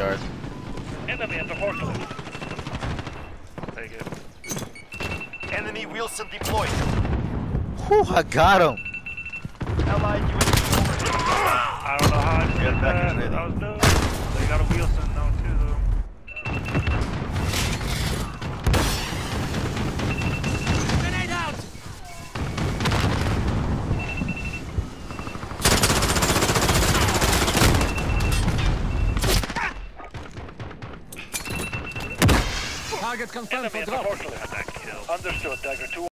yard. Enemy at the forklift. Take it. Enemy Wilson deployed. Whew, I got him. Allied UAV overhead. I don't know how I did Yeah, that. package ready. I was doing. They got a Wilson now too, though. Grenade out! Target confirmed Enemy for at the drop. forklift. That kill. Understood, Dagger 2.